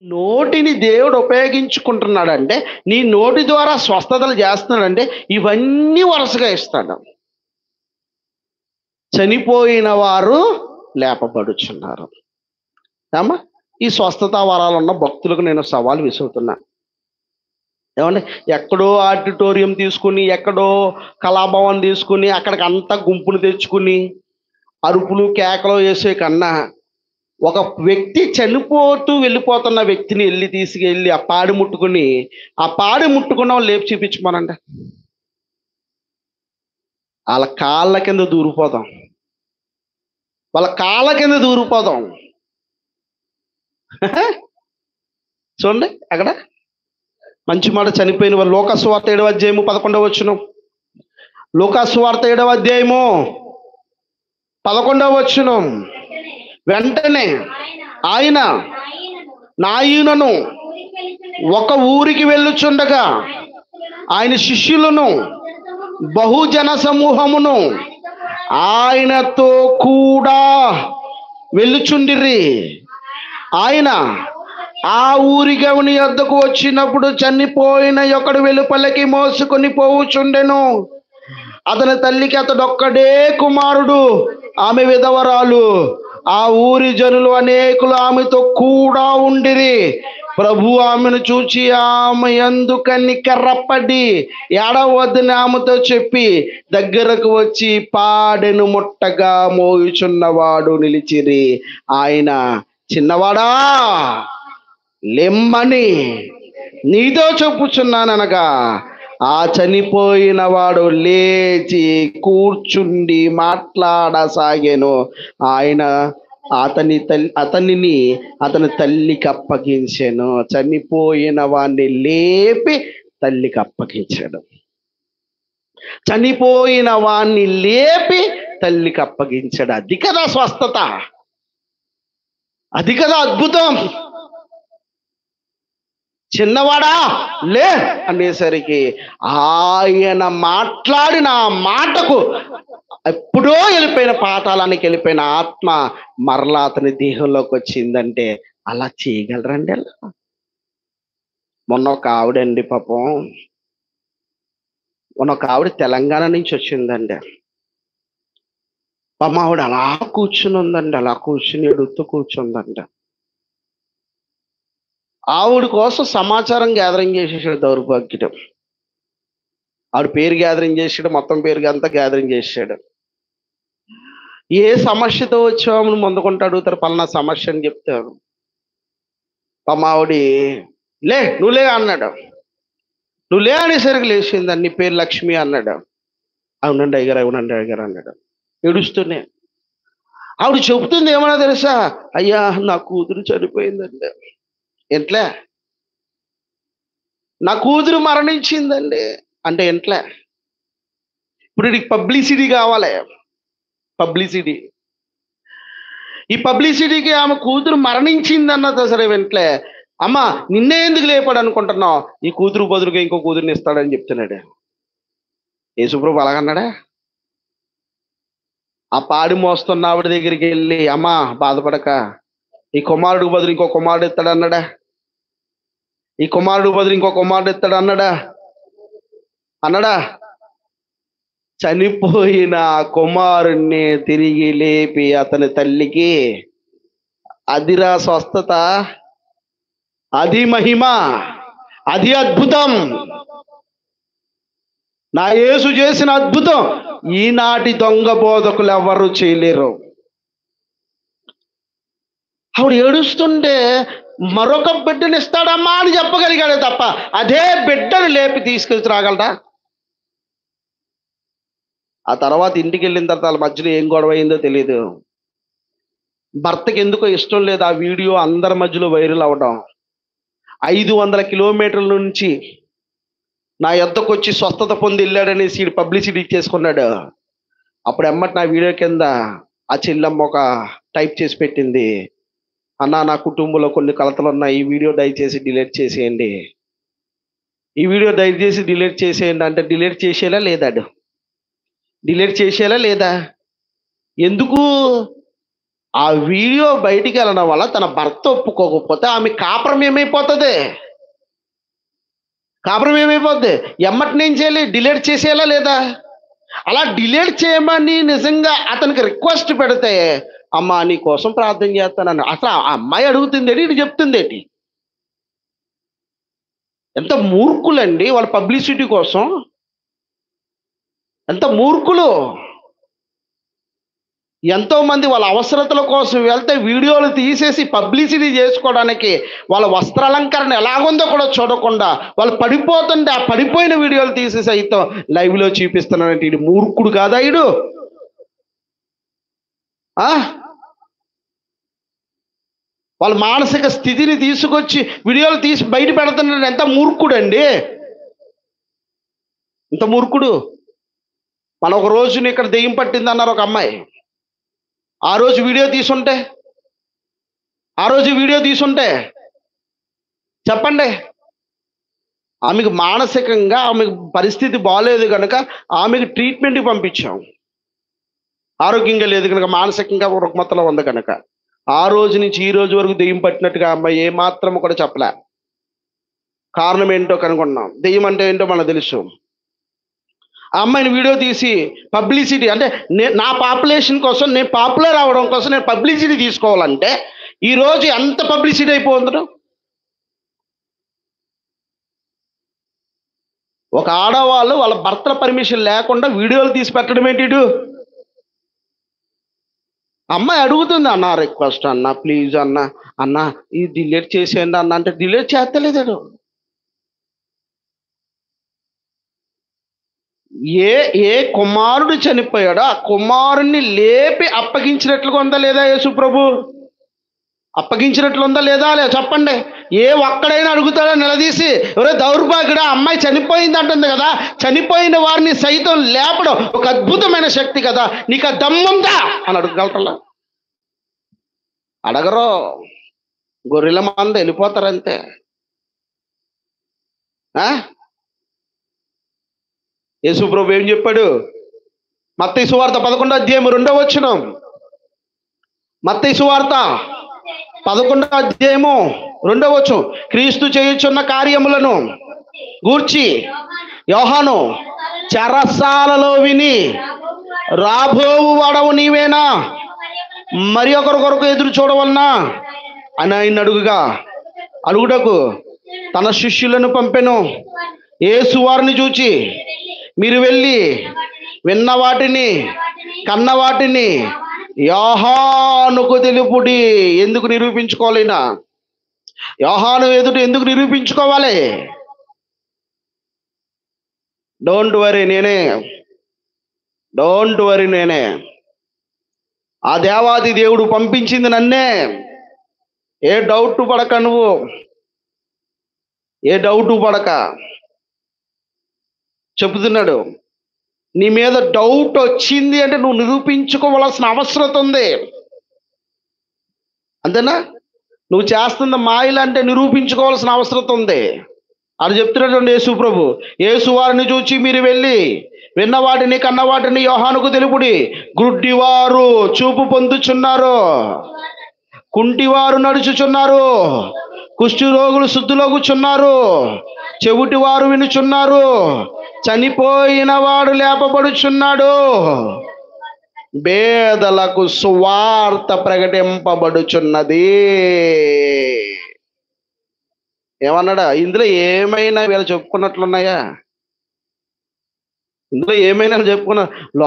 నోటిని దేవుడు ఉపయోగించుకుంటున్నాడంటే, నీ నోటి ద్వారా స్వస్థతలు చేస్తున్నాడంటే, ఇవన్నీ వరుసగా ఇస్తాడు. చనిపోయిన వారు లేపబడుచున్నారు. ఏమ్మా? ఈ స్వస్థత వరాలున్న భక్తులకు నేను సవాలు విసురుతున్నా. ఏమండి? ఎక్కడో ఆడిటోరియం తీసుకుని, ఎక్కడో కళాభవన్ తీసుకుని, అక్కడికి అంతా గుంపులు తెచ్చుకుని, అరుపులు, కేకలు వేసే కన్నా, ఒక వ్యక్తి చనిపోతూ వెళ్ళిపోతున్న వ్యక్తిని తీసుకెళ్ళి ఆ పాడి ముట్టుకుని, ఆ పాడి ముట్టుకున్న వాళ్ళు లేపు చూపించమనండి. వాళ్ళ కాళ్ళ కింద దూరిపోదాం. వాళ్ళ కాళ్ళ కింద దూరిపోదాం. చూడండి అక్కడ మంచి మాట. చనిపోయిన వారు లూకాసు వార్త 7వ అధ్యాయము 11వ వచనం. లూకాసు వార్త 7వ అధ్యాయము 11వ వచనం. వెంటనే ఆయన నాయనను ఒక ఊరికి వెళ్ళుచుండగా ఆయన శిష్యులను బహుజన సమూహమును ఆయనతో కూడా వెళ్ళుచుండిరి. ఆయన ఆ ఊరి గవని వద్దకు వచ్చినప్పుడు చనిపోయిన ఒకడు వెలుపలకి మోసుకొని పోవుచుండెను. అతని తల్లికి అతడొక్కడే కుమారుడు, ఆమె విధవరాలు. ఆ ఊరి జనులు అనేకులు ఆమెతో కూడా ఉండిరి. ప్రభు ఆమెను చూచి ఆమె యందు కనికరపడి ఏడవద్దని ఆమెతో చెప్పి దగ్గరకు వచ్చి పాడెను ముట్టగా మోయుచున్నవాడు నిలిచిరి. ఆయన, చిన్నవాడా లెమ్మని నీతో చెప్పుచున్నాననగా ఆ చనిపోయిన వాడు లేచి కూర్చుండి మాట్లాడసాగాను. ఆయన అతనిని అతని తల్లికి అప్పగించాను. చనిపోయిన వాడిని లేపి తల్లికి అప్పగించాడు. చనిపోయిన వాడిని లేపి తల్లికి అప్పగించాడు. అది కదా స్వస్థత, అది కదా అద్భుతం. చిన్నవాడా లే అనేసరికి ఆయన మాట్లాడిన ఆ మాటకు ఎప్పుడో వెళ్ళిపోయిన పాతాళానికి వెళ్ళిపోయిన ఆత్మ మరలా అతని దేహంలోకి వచ్చిందంటే అలా చేయగలరండి? అలా మొన్న ఒక ఆవిడండి, పాపం మొన్న ఒక ఆవిడ తెలంగాణ నుంచి వచ్చిందండి. పాపం ఆవిడ అలా కూర్చుని ఉందండి, అలా కూర్చుని ఎడుతూ కూర్చుందండి. ఆవిడ కోసం సమాచారం గ్యాదరింగ్ చేసేసాడు దౌర్భాగ్యుడు. ఆవిడ పేరు గ్యాదరింగ్ చేసాడు, మొత్తం పేరు అంతా గ్యాదరింగ్ చేసాడు. ఏ సమస్యతో వచ్చామని ముందుకుంటూ అడుగుతారు, పలానా సమస్య అని చెప్తారు. పాపం ఆవిడ లే నువ్వు లే అన్నాడు. నువ్వు లే అనేసరికి లేచింది. నీ పేరు లక్ష్మి అన్నాడు. అవునండి అయ్యగారు, అవునండి అయ్యగారు అన్నాడు ఏడుస్తూనే. ఆవిడ చెబుతుంది ఏమన్నా తెలుసా? అయ్యా నా కూతురు చనిపోయిందండి. ఎట్లా? నా కూతురు మరణించిందండి అంటే ఎట్లా? ఇప్పుడు నీకు పబ్లిసిటీ కావాలి, పబ్లిసిటీ. ఈ పబ్లిసిటీకి ఆమె కూతురు మరణించింది అన్నది సరే వెంటనే, అమ్మ నిన్నే ఎందుకు లేపాడు అనుకుంటున్నావు, ఈ కూతురు బదులుగా ఇంకో కూతురుని ఇస్తాడని చెప్తున్నాడు. యేసుప్రభు అలాగన్నాడా? ఆ పాడి మోస్తున్న ఆవిడ దగ్గరికి వెళ్ళి, అమ్మా బాధపడక, ఈ కుమారుడు బదులు ఇంకో కుమారుడు ఇస్తాడు అన్నాడా? ఈ కుమారుడు బదులు ఇంకో కుమారుడు ఇస్తాడు అన్నాడా? అన్నాడా? చనిపోయిన కుమారుణ్ణి తిరిగి లేపి అతని తల్లికి, అదిరా స్వస్థత, అది మహిమ, అది అద్భుతం. నా యేసు చేసిన అద్భుతం ఈనాటి దొంగ బోధకులు ఎవరు చేయలేరు. ఆవిడ ఏడుస్తుంటే మరొక బిడ్డను ఇస్తాడమ్మా అని చెప్పగలిగాడే తప్ప అదే బిడ్డను లేపి తీసుకెళ్చి రాగలరా? ఆ తర్వాత ఇంటికి వెళ్ళిన తర్వాత వాళ్ళ మధ్యలో ఏం గొడవ అయిందో తెలియదు. భర్తకి ఎందుకో ఇష్టం లేదు ఆ వీడియో అందరి మధ్యలో వైరల్ అవ్వడం. 500 కిలోమీటర్ల నుంచి నా యొద్దకు వచ్చి స్వస్థత పొంది వెళ్ళాడనేసి పబ్లిసిటీ చేసుకున్నాడు. అప్పుడు ఎమ్మటి నా వీడియో కింద ఆ చెల్లెమ్మ ఒక టైప్ చేసి పెట్టింది, అన్న నా కుటుంబంలో కొన్ని కలతలు ఉన్నాయి, ఈ వీడియో దయచేసి డిలీట్ చేసేయండి, ఈ వీడియో దయచేసి డిలీట్ చేసేయండి. అంటే డిలీట్ చేసేలా లేదా? డిలీట్ చేసేలా లేదా? ఎందుకు? ఆ వీడియో బయటికి వెళ్ళడం వల్ల తన భర్త ఒప్పుకోకపోతే ఆమె కాపురం ఏమైపోతుంది? కాపురం ఏమైపోద్ది? ఎమ్మటిని ఏం చేయాలి? డిలీట్ చేసేయాలా లేదా? అలా డిలీట్ చేయమని నిజంగా అతనికి రిక్వెస్ట్ పెడితే, అమ్మా నీ కోసం ప్రార్థన చేస్తానని అసలు ఆ అమ్మాయి అడుగుతుందేటి, ఇటు చెప్తుందేటి? ఎంత మూర్ఖులండి వాళ్ళ పబ్లిసిటీ కోసం. ఎంత మూర్ఖులు. ఎంతో మంది వాళ్ళ అవసరతల కోసం వెళ్తే వీడియోలు తీసేసి పబ్లిసిటీ చేసుకోవడానికి వాళ్ళ వస్త్రాలంకరణ ఎలాగుందో కూడా చూడకుండా వాళ్ళు పడిపోతుంటే ఆ పడిపోయిన వీడియోలు తీసేసి అయితే లైవ్లో చూపిస్తున్నానంటే ఇది మూర్ఖుడు కాదా ఇడు? వాళ్ళ మానసిక స్థితిని తీసుకొచ్చి వీడియోలు తీసి బయట పెడుతున్నాడు. ఎంత మూర్ఖుడు అండి, ఇంత మూర్ఖుడు. మన ఒక రోజుని ఇక్కడ దెయ్యం పట్టింది అన్నారు ఒక అమ్మాయి. ఆ రోజు వీడియో తీసుంటే చెప్పండి. ఆమెకు మానసికంగా ఆమెకు పరిస్థితి బాగాలేదు కనుక ఆమెకు ట్రీట్మెంట్కి పంపించాం. ఆరోగ్యంగా లేదు కనుక, మానసికంగా రుగ్మతలో ఉంది కనుక ఆ రోజు నుంచి ఈ రోజు వరకు దెయ్యం పట్టినట్టుగా అమ్మాయి ఏ మాత్రం కూడా చెప్పలే. కారణం ఏంటో కనుగొన్నాం. దెయ్యం అంటే ఏంటో మనకు తెలుసు. ఆ అమ్మాయిని వీడియో తీసి పబ్లిసిటీ అంటే నా పాపులేషన్ కోసం, నేను పాపులర్ అవడం కోసం నేను పబ్లిసిటీ తీసుకోవాలంటే ఈరోజు ఎంత పబ్లిసిటీ అయిపోతుందో. ఒక ఆడవాళ్ళు వాళ్ళ భర్తల పర్మిషన్ లేకుండా వీడియోలు తీసి పెట్టడం ఏంటి? అమ్మాయి అడుగుతుంది, అన్న రిక్వెస్ట్ అన్న, ప్లీజ్ అన్న ఇది డిలీట్ చేసేయండి అన్న అంటే డిలీట్ చేస్తలేదాడు. ఏ కుమారుడు చనిపోయాడో ఆ కుమారుణ్ణి లేపి అప్పగించినట్లుగా ఉందా లేదా యేసు ప్రభు? అప్పగించినట్లు ఉందా లేదా చెప్పండి. ఏ ఒక్కడైనా అడుగుతాడో నిలదీసి, ఎవరో దౌర్భాగ్యుడా అమ్మాయి చనిపోయింది అంటుంది కదా, చనిపోయిన వారిని సైతం లేపడం ఒక అద్భుతమైన శక్తి కదా, నీకు ఆ దమ్ముందా అని అడగగలటలా? అడగరు. గొర్రెల మంద వెళ్ళిపోతారంతే. యేసు ప్రభు ఏం చెప్పాడు? మత్తయి సువార్త 11వ అధ్యాయం 2వ వచనం. మత్తయి సువార్త 11వ అధ్యాయము 2వ వచనం. క్రీస్తు చేయుచున్న కార్యములను గూర్చి యోహాను చెరసాలలో విని, రాబోవు వాడవు నీవేనా, మరి ఒకరి కొరకు ఎదురు చూడవలనా అని ఆయన అడుగుటకు తన శిష్యులను పంపెను. యేసు వారిని చూచి, మీరు వెళ్ళి విన్న వాటిని కన్న వాటిని యోహానుకు తెలుపుడి. ఎందుకు నిరూపించుకోవాలినా? యోహాను ఎదుట ఎందుకు నిరూపించుకోవాలి? డోంట్ వరీ నేనే. ఆ దేవాది దేవుడు పంపించింది నన్నే. ఏ డౌట్ పడక, నువ్వు ఏ డౌట్ పడక చెబుతున్నాడు. నీ మీద డౌట్ వచ్చింది అంటే నువ్వు నిరూపించుకోవాల్సిన అవసరం ఉంది. అంతేనా? నువ్వు చేస్తున్న మాయలంటే నిరూపించుకోవాల్సిన అవసరం ఉంది అని చెప్తున్నటువంటి యేసు ప్రభు. యేసు వారిని చూచి, మీరు వెళ్ళి విన్న వాటిని కన్న వాటిని యోహానుకు తెలుపుడి. గుడ్డివారు చూపు పొందుచున్నారు, కుంటివారు నడుచుచున్నారు, కుష్టి రోగులు శుద్ధులగుచున్నారు, చెవిటి వారు వినుచున్నారు, చనిపోయిన వాడు లేపబడుచున్నాడు, పేదలకు సువార్త ప్రకటింపబడుచున్నది. ఏమన్నాడా? ఇందులో ఏమైనా వీళ్ళు చెప్పుకున్నట్లున్నాయా? ఇందులో ఏమైనా చెప్పుకున్నా